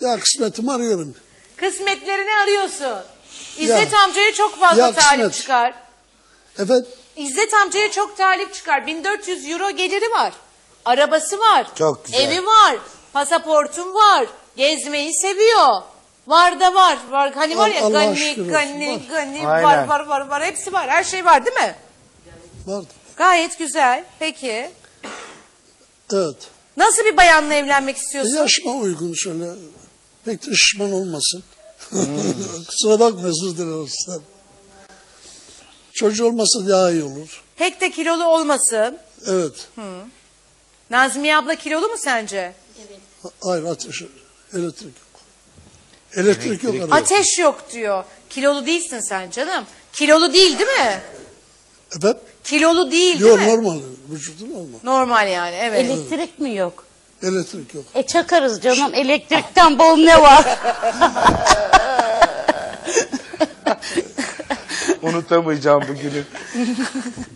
Ya kısmetimi arıyorum. Kısmetlerini arıyorsun. İzzet amcaya çok fazla ya talip kısmet. çıkar. Efendim? İzzet amcaya çok talip çıkar. 1400 euro geliri var. Arabası var. Çok güzel. Evi var. Pasaportum var. Gezmeyi seviyor. Var da var. Var. Hani var ya Allah'a gani şükür olsun. gani Aynen. var. Hepsi var. Her şey var değil mi? Vardı. Gayet güzel. Peki. Evet. Nasıl bir bayanla evlenmek istiyorsun? Yaşıma uygun şöyle. Pek de şişman olmasın. Kusura bakma, özür dilerim sizden. Çocuğu olmasa daha iyi olur. Pek de kilolu olmasın. Evet. Nazmiye abla kilolu mu sence? Hayır, ateş, elektrik yok. Elektrik yok. arada. Ateş yok diyor. Kilolu değilsin sen canım. Kilolu değil mi? Efendim? Kilolu değil Yok, mi? normal. Vücudu normal. Normal yani evet. Elektrik mi yok? Elektrik yok. Çakarız canım. Elektrikten bol ne var? Unutamayacağım bugünü.